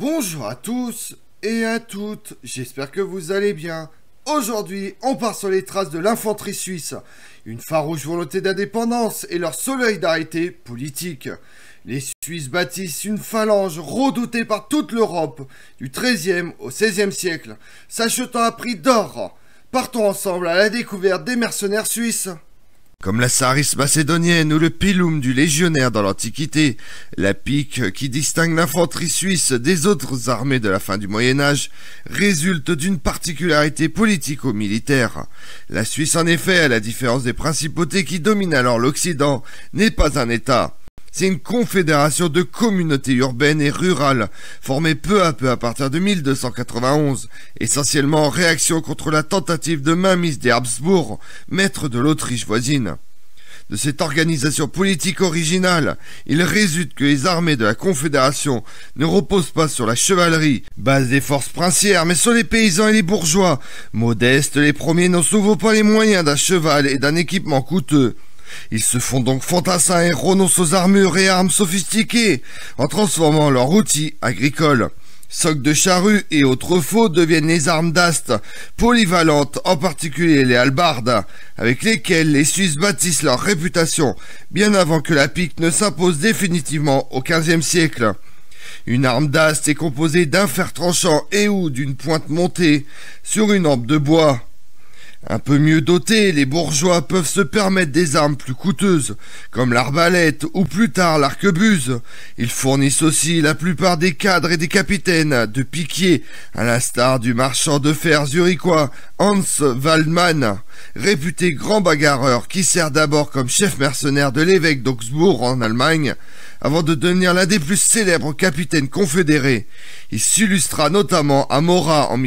Bonjour à tous et à toutes, j'espère que vous allez bien. Aujourd'hui, on part sur les traces de l'infanterie suisse, une farouche volonté d'indépendance et leur solidarité politique. Les Suisses bâtissent une phalange redoutée par toute l'Europe, du XIIIe au XVIe siècle, s'achetant à prix d'or. Partons ensemble à la découverte des mercenaires suisses. Comme la Saris macédonienne ou le pilum du légionnaire dans l'Antiquité, la pique qui distingue l'infanterie suisse des autres armées de la fin du Moyen-Âge résulte d'une particularité politico-militaire. La Suisse en effet, à la différence des principautés qui dominent alors l'Occident, n'est pas un État. C'est une confédération de communautés urbaines et rurales, formée peu à peu à partir de 1291, essentiellement en réaction contre la tentative de mainmise des Habsbourg, maîtres de l'Autriche voisine. De cette organisation politique originale, il résulte que les armées de la Confédération ne reposent pas sur la chevalerie, base des forces princières, mais sur les paysans et les bourgeois. Modestes, les premiers n'ont souvent pas les moyens d'un cheval et d'un équipement coûteux. Ils se font donc fantassins et renoncent aux armures et armes sophistiquées, en transformant leurs outils agricoles. Socs de charrue et autres faux deviennent les armes d'astes, polyvalentes, en particulier les hallebardes, avec lesquelles les Suisses bâtissent leur réputation, bien avant que la pique ne s'impose définitivement au XVe siècle. Une arme d'ast est composée d'un fer tranchant et ou d'une pointe montée sur une hampe de bois. Un peu mieux dotés, les bourgeois peuvent se permettre des armes plus coûteuses, comme l'arbalète ou plus tard l'arquebuse. Ils fournissent aussi la plupart des cadres et des capitaines de piquiers, à l'instar du marchand de fer zurichois Hans Waldmann, réputé grand bagarreur qui sert d'abord comme chef mercenaire de l'évêque d'Augsbourg en Allemagne, avant de devenir l'un des plus célèbres capitaines confédérés. Il s'illustra notamment à Morat en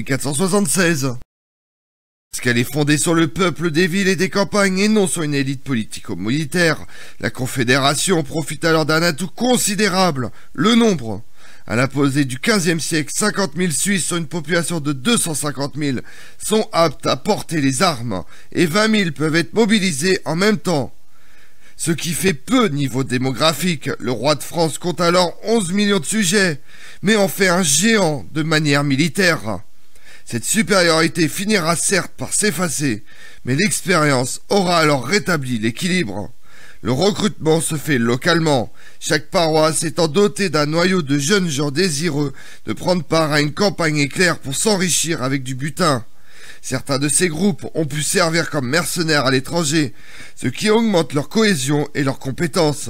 1476. Parce qu'elle est fondée sur le peuple des villes et des campagnes et non sur une élite politico-militaire, la Confédération profite alors d'un atout considérable, le nombre. À la posée du XVe siècle, 50 000 Suisses sur une population de 250 000 sont aptes à porter les armes et 20 000 peuvent être mobilisés en même temps. Ce qui fait peu niveau démographique, le roi de France compte alors 11 millions de sujets, mais en fait un géant de manière militaire. Cette supériorité finira certes par s'effacer, mais l'expérience aura alors rétabli l'équilibre. Le recrutement se fait localement, chaque paroisse étant dotée d'un noyau de jeunes gens désireux de prendre part à une campagne éclair pour s'enrichir avec du butin. Certains de ces groupes ont pu servir comme mercenaires à l'étranger, ce qui augmente leur cohésion et leurs compétences.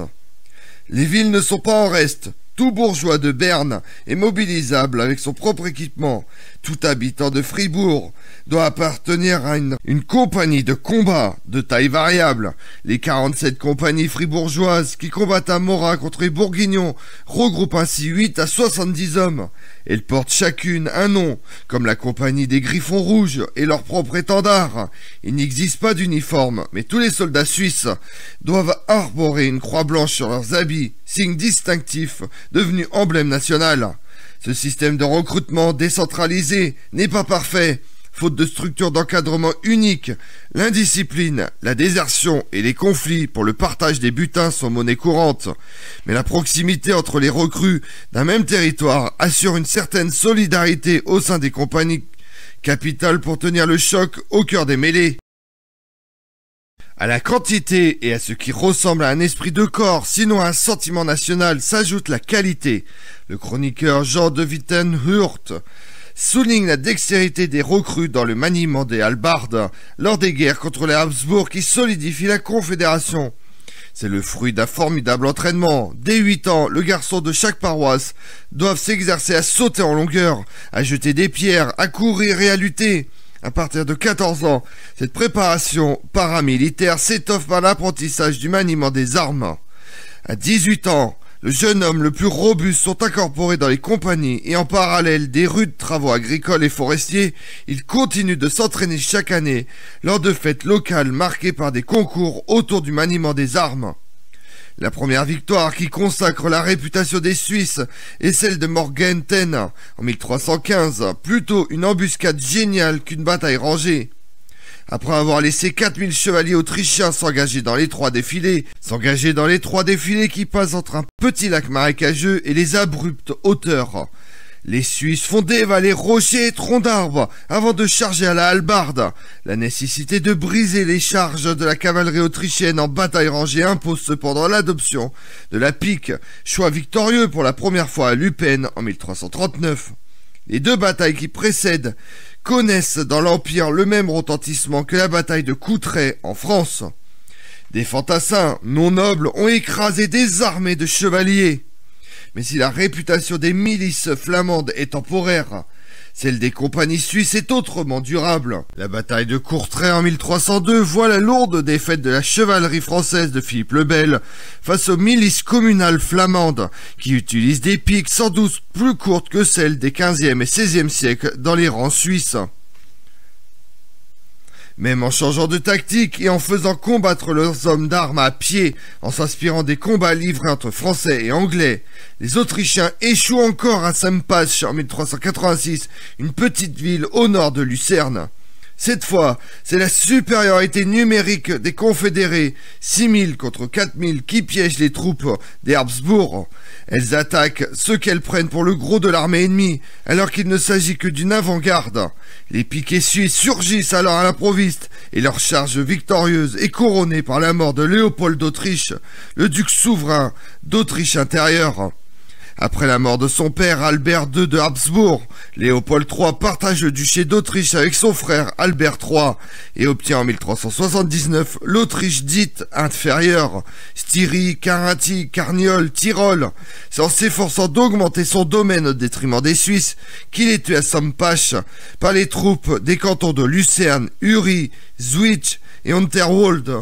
Les villes ne sont pas en reste. Tout bourgeois de Berne est mobilisable avec son propre équipement. Tout habitant de Fribourg doit appartenir à une compagnie de combat de taille variable. Les 47 compagnies fribourgeoises qui combattent à Morat contre les Bourguignons regroupent ainsi 8 à 70 hommes. Elles portent chacune un nom, comme la compagnie des Griffons Rouges et leur propre étendard. Il n'existe pas d'uniforme, mais tous les soldats suisses doivent arborer une croix blanche sur leurs habits, signe distinctif devenu emblème national. Ce système de recrutement décentralisé n'est pas parfait, faute de structures d'encadrement uniques. L'indiscipline, la désertion et les conflits pour le partage des butins sont monnaie courante. Mais la proximité entre les recrues d'un même territoire assure une certaine solidarité au sein des compagnies, capitale pour tenir le choc au cœur des mêlées. À la quantité et à ce qui ressemble à un esprit de corps, sinon à un sentiment national, s'ajoute la qualité. Le chroniqueur Jean de Wittenhurt souligne la dextérité des recrues dans le maniement des hallebardes lors des guerres contre les Habsbourg qui solidifient la Confédération. C'est le fruit d'un formidable entraînement. Dès 8 ans, le garçon de chaque paroisse doit s'exercer à sauter en longueur, à jeter des pierres, à courir et à lutter. À partir de 14 ans, cette préparation paramilitaire s'étoffe par l'apprentissage du maniement des armes. À 18 ans, le jeune homme le plus robuste sont incorporés dans les compagnies et en parallèle des rudes travaux agricoles et forestiers, il continue de s'entraîner chaque année lors de fêtes locales marquées par des concours autour du maniement des armes. La première victoire qui consacre la réputation des Suisses est celle de Morgenthau en 1315, plutôt une embuscade géniale qu'une bataille rangée. Après avoir laissé 4000 chevaliers autrichiens s'engager dans l'étroit défilé qui passe entre un petit lac marécageux et les abruptes hauteurs, Les Suisses font dévaler rochers et troncs d'arbres avant de charger à la hallebarde. La nécessité de briser les charges de la cavalerie autrichienne en bataille rangée impose cependant l'adoption de la pique, choix victorieux pour la première fois à Lüppen en 1339. Les deux batailles qui précèdent connaissent dans l'Empire le même retentissement que la bataille de Courtrai en France. Des fantassins non nobles ont écrasé des armées de chevaliers. Mais si la réputation des milices flamandes est temporaire, celle des compagnies suisses est autrement durable. La bataille de Courtrai en 1302 voit la lourde défaite de la chevalerie française de Philippe le Bel face aux milices communales flamandes qui utilisent des piques sans doute plus courtes que celles des 15e et 16e siècles dans les rangs suisses. Même en changeant de tactique et en faisant combattre leurs hommes d'armes à pied, en s'inspirant des combats livrés entre Français et Anglais, les Autrichiens échouent encore à Sempach en 1386, une petite ville au nord de Lucerne. Cette fois, c'est la supériorité numérique des confédérés, 6000 contre 4000, qui piègent les troupes des Habsbourg. Elles attaquent ceux qu'elles prennent pour le gros de l'armée ennemie, alors qu'il ne s'agit que d'une avant-garde. Les piquets suisses surgissent alors à l'improviste, et leur charge victorieuse est couronnée par la mort de Léopold d'Autriche, le duc souverain d'Autriche intérieure. Après la mort de son père Albert II de Habsbourg, Léopold III partage le duché d'Autriche avec son frère Albert III et obtient en 1379 l'Autriche dite inférieure, Styrie, Carinthie, Carniole, Tyrol. C'est en s'efforçant d'augmenter son domaine au détriment des Suisses qu'il est tué à Sempach par les troupes des cantons de Lucerne, Uri, Zwickau et Unterwalde.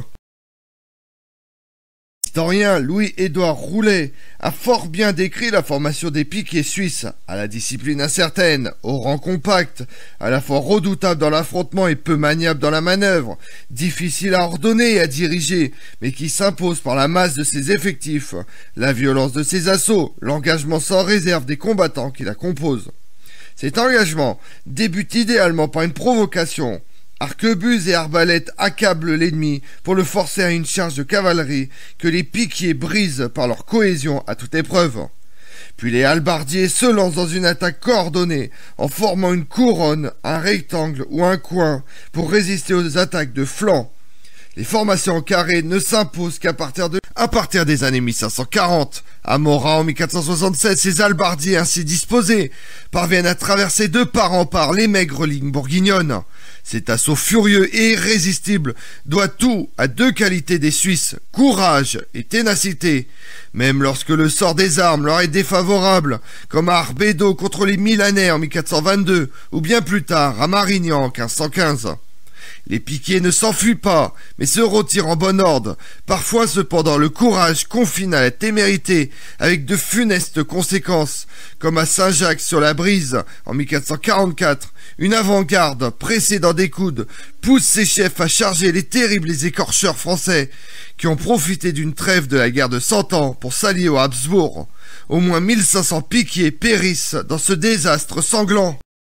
L'historien Louis-Édouard Roulet a fort bien décrit la formation des piquets suisses, à la discipline incertaine, au rang compact, à la fois redoutable dans l'affrontement et peu maniable dans la manœuvre, difficile à ordonner et à diriger, mais qui s'impose par la masse de ses effectifs, la violence de ses assauts, l'engagement sans réserve des combattants qui la composent. Cet engagement débute idéalement par une provocation. Arquebuses et arbalètes accablent l'ennemi pour le forcer à une charge de cavalerie que les piquiers brisent par leur cohésion à toute épreuve. Puis les hallebardiers se lancent dans une attaque coordonnée en formant une couronne, un rectangle ou un coin pour résister aux attaques de flanc. Les formations en carré ne s'imposent qu'à partir des années 1540. À Morat en 1467, ces hallebardiers ainsi disposés parviennent à traverser de part en part les maigres lignes bourguignonnes. Cet assaut furieux et irrésistible doit tout à deux qualités des Suisses, courage et ténacité, même lorsque le sort des armes leur est défavorable, comme à Arbedo contre les Milanais en 1422, ou bien plus tard à Marignan en 1515. Les piquiers ne s'enfuient pas, mais se retirent en bon ordre. Parfois, cependant, le courage confine à la témérité, avec de funestes conséquences, comme à Saint-Jacques-sur-la-Brise, en 1444. Une avant-garde, pressée dans des coudes, pousse ses chefs à charger les terribles écorcheurs français, qui ont profité d'une trêve de la guerre de 100 ans pour s'allier aux Habsbourg. Au moins 1500 piquiers périssent dans ce désastre sanglant.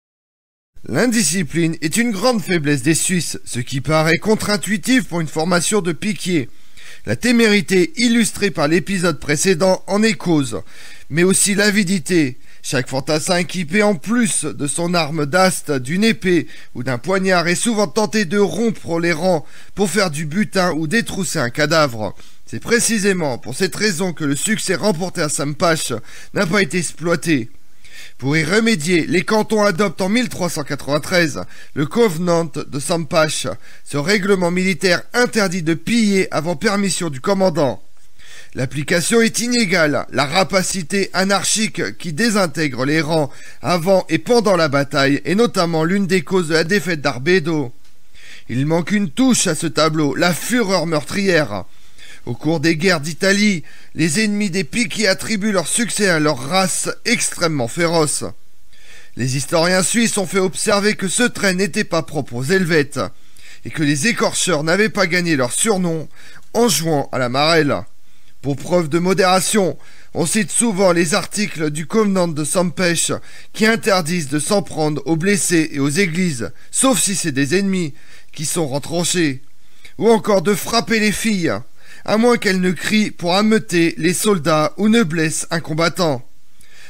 L'indiscipline est une grande faiblesse des Suisses, ce qui paraît contre-intuitif pour une formation de piquiers. La témérité illustrée par l'épisode précédent en est cause, mais aussi l'avidité. Chaque fantassin équipé en plus de son arme d'aste, d'une épée ou d'un poignard est souvent tenté de rompre les rangs pour faire du butin ou détrousser un cadavre. C'est précisément pour cette raison que le succès remporté à Sempach n'a pas été exploité. Pour y remédier, les cantons adoptent en 1393 le Covenant de Sempach. Ce règlement militaire interdit de piller avant permission du commandant. L'application est inégale, la rapacité anarchique qui désintègre les rangs avant et pendant la bataille est notamment l'une des causes de la défaite d'Arbedo. Il manque une touche à ce tableau, la fureur meurtrière. Au cours des guerres d'Italie, les ennemis des piquiers attribuent leur succès à leur race extrêmement féroce. Les historiens suisses ont fait observer que ce trait n'était pas propre aux Helvètes, et que les écorcheurs n'avaient pas gagné leur surnom en jouant à la marelle. Pour preuve de modération, on cite souvent les articles du Covenant de Sempach qui interdisent de s'en prendre aux blessés et aux églises, sauf si c'est des ennemis qui sont retranchés, ou encore de frapper les filles, à moins qu'elles ne crient pour ameuter les soldats ou ne blessent un combattant.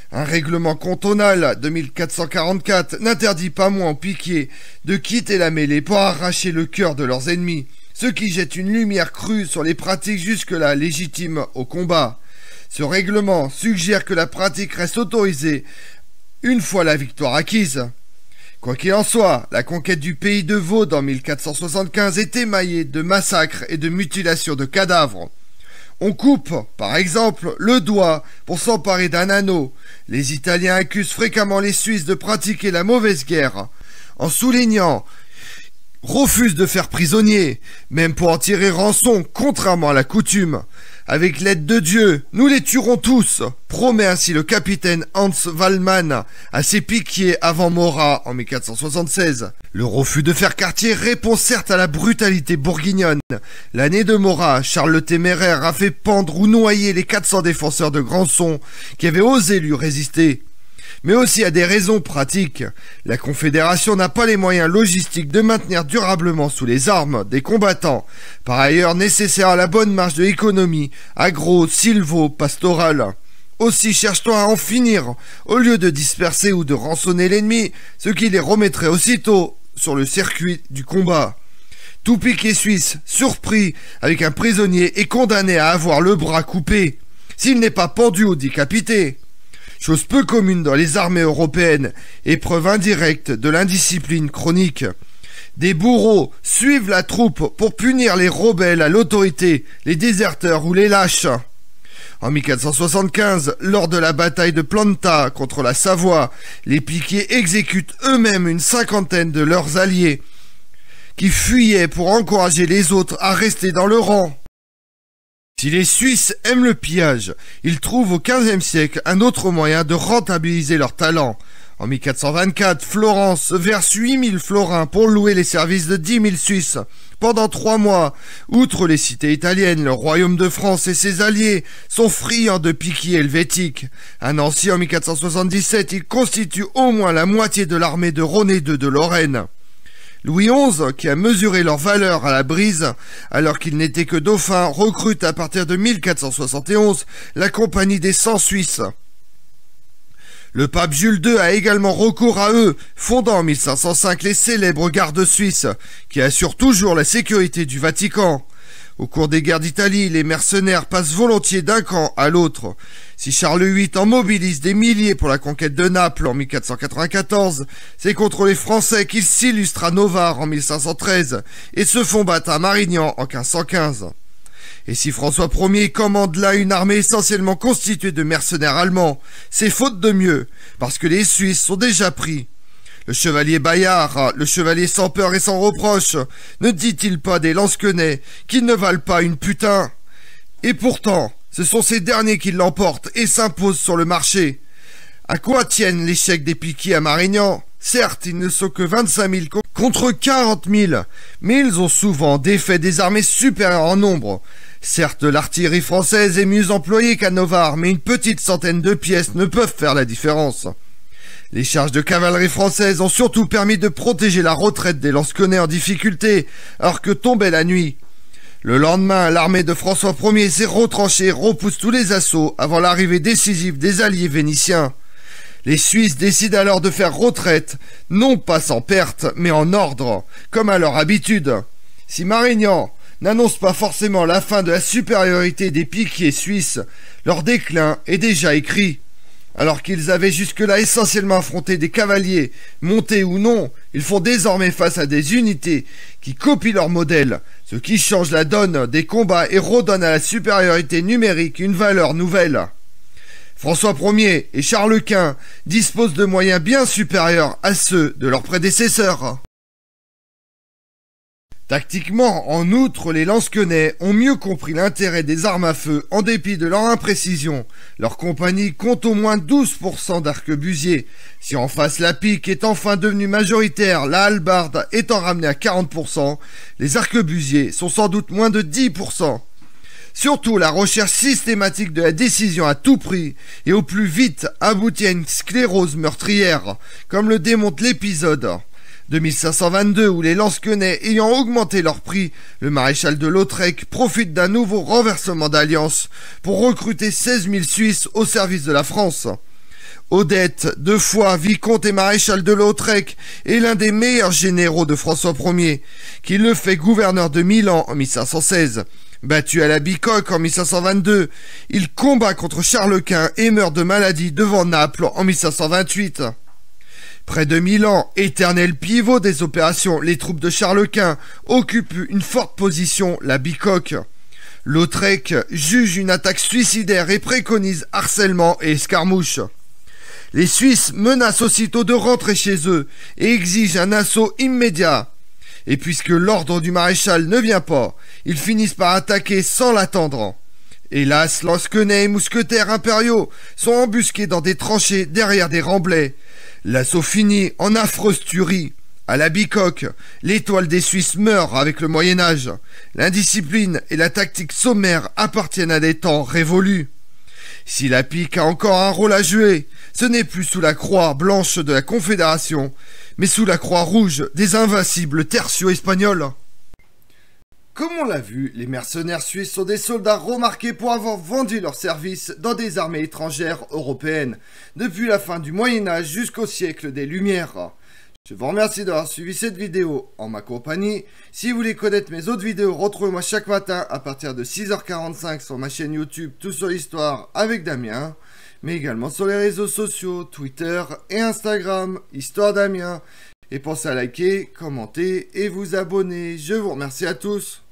Un règlement cantonal de 1444 n'interdit pas moins aux piquiers de quitter la mêlée pour arracher le cœur de leurs ennemis, ce qui jette une lumière crue sur les pratiques jusque-là légitimes au combat. Ce règlement suggère que la pratique reste autorisée une fois la victoire acquise. Quoi qu'il en soit, la conquête du pays de Vaud en 1475 est émaillée de massacres et de mutilations de cadavres. On coupe, par exemple, le doigt pour s'emparer d'un anneau. Les Italiens accusent fréquemment les Suisses de pratiquer la mauvaise guerre, en soulignant refusent de faire prisonniers, même pour en tirer rançon, contrairement à la coutume. Avec l'aide de Dieu, nous les tuerons tous, promet ainsi le capitaine Hans Wallmann à ses piquiers avant Morat en 1476. Le refus de faire quartier répond certes à la brutalité bourguignonne. L'année de Morat, Charles le Téméraire a fait pendre ou noyer les 400 défenseurs de Grandson qui avaient osé lui résister. Mais aussi à des raisons pratiques. La Confédération n'a pas les moyens logistiques de maintenir durablement sous les armes des combattants, par ailleurs nécessaires à la bonne marche de l'économie agro, sylvo, pastorale. Aussi cherche-t-on à en finir, au lieu de disperser ou de rançonner l'ennemi, ce qui les remettrait aussitôt sur le circuit du combat. Tout piquet suisse, surpris avec un prisonnier, est condamné à avoir le bras coupé, s'il n'est pas pendu ou décapité. Chose peu commune dans les armées européennes, et preuve indirecte de l'indiscipline chronique. Des bourreaux suivent la troupe pour punir les rebelles à l'autorité, les déserteurs ou les lâches. En 1475, lors de la bataille de Planta contre la Savoie, les piquiers exécutent eux-mêmes une cinquantaine de leurs alliés, qui fuyaient pour encourager les autres à rester dans le rang. Si les Suisses aiment le pillage, ils trouvent au XVe siècle un autre moyen de rentabiliser leur talent. En 1424, Florence verse 8000 florins pour louer les services de 10 000 Suisses. Pendant 3 mois, outre les cités italiennes, le royaume de France et ses alliés sont friands de piquiers helvétiques. À Nancy en 1477, ils constituent au moins la moitié de l'armée de René II de Lorraine. Louis XI, qui a mesuré leur valeur à la brise, alors qu'il n'était que dauphin, recrute à partir de 1471 la Compagnie des 100 Suisses. Le pape Jules II a également recours à eux, fondant en 1505 les célèbres gardes suisses, qui assurent toujours la sécurité du Vatican. Au cours des guerres d'Italie, les mercenaires passent volontiers d'un camp à l'autre. Si Charles VIII en mobilise des milliers pour la conquête de Naples en 1494, c'est contre les Français qu'ils s'illustrent à Novare en 1513 et se font battre à Marignan en 1515. Et si François Ier commande là une armée essentiellement constituée de mercenaires allemands, c'est faute de mieux, parce que les Suisses sont déjà pris. Le chevalier Bayard, le chevalier sans peur et sans reproche, ne dit-il pas des lansquenets qu'ils ne valent pas une putain? Et pourtant, ce sont ces derniers qui l'emportent et s'imposent sur le marché. À quoi tiennent l'échec des piquiers à Marignan? Certes, ils ne sont que 25 000 contre 40 000, mais ils ont souvent défait des armées supérieures en nombre. Certes, l'artillerie française est mieux employée qu'à Novare, mais une petite centaine de pièces ne peuvent faire la différence. Les charges de cavalerie française ont surtout permis de protéger la retraite des lansquenets en difficulté, alors que tombait la nuit. Le lendemain, l'armée de François Ier s'est retranchée et repousse tous les assauts avant l'arrivée décisive des alliés vénitiens. Les Suisses décident alors de faire retraite, non pas sans perte, mais en ordre, comme à leur habitude. Si Marignan n'annonce pas forcément la fin de la supériorité des piquiers suisses, leur déclin est déjà écrit. Alors qu'ils avaient jusque-là essentiellement affronté des cavaliers, montés ou non, ils font désormais face à des unités qui copient leur modèle, ce qui change la donne des combats et redonne à la supériorité numérique une valeur nouvelle. François Ier et Charles Quint disposent de moyens bien supérieurs à ceux de leurs prédécesseurs. Tactiquement, en outre, les lansquenets ont mieux compris l'intérêt des armes à feu en dépit de leur imprécision. Leur compagnie compte au moins 12% d'arquebusiers. Si en face la pique est enfin devenue majoritaire, la hallebarde étant ramenée à 40%, les arquebusiers sont sans doute moins de 10%. Surtout, la recherche systématique de la décision à tout prix et au plus vite aboutit à une sclérose meurtrière, comme le démontre l'épisode de 1522 où les lansquenets ayant augmenté leur prix, le maréchal de Lautrec profite d'un nouveau renversement d'alliance pour recruter 16 000 Suisses au service de la France. Odette, 2 fois vicomte et maréchal de Lautrec, est l'un des meilleurs généraux de François Ier, qui le fait gouverneur de Milan en 1516. Battu à la Bicoque en 1522, il combat contre Charles Quint et meurt de maladie devant Naples en 1528. Près de Milan, éternel pivot des opérations, les troupes de Charles Quint occupent une forte position, la Bicoque. Lautrec juge une attaque suicidaire et préconise harcèlement et escarmouche. Les Suisses menacent aussitôt de rentrer chez eux et exigent un assaut immédiat. Et puisque l'ordre du maréchal ne vient pas, ils finissent par attaquer sans l'attendre. Hélas, lansquenets et mousquetaires impériaux sont embusqués dans des tranchées derrière des remblais. L'assaut finit en affreuse tuerie. À la Bicoque, l'étoile des Suisses meurt avec le Moyen-Âge. L'indiscipline et la tactique sommaire appartiennent à des temps révolus. Si la pique a encore un rôle à jouer, ce n'est plus sous la croix blanche de la Confédération, mais sous la croix rouge des invincibles tertiaux espagnols. Comme on l'a vu, les mercenaires suisses sont des soldats remarqués pour avoir vendu leurs services dans des armées étrangères européennes, depuis la fin du Moyen-Âge jusqu'au siècle des Lumières. Je vous remercie d'avoir suivi cette vidéo en ma compagnie. Si vous voulez connaître mes autres vidéos, retrouvez-moi chaque matin à partir de 6h45 sur ma chaîne YouTube Tout sur l'Histoire avec Damien, mais également sur les réseaux sociaux, Twitter et Instagram, Histoire Damien. Et pensez à liker, commenter et vous abonner. Je vous remercie à tous.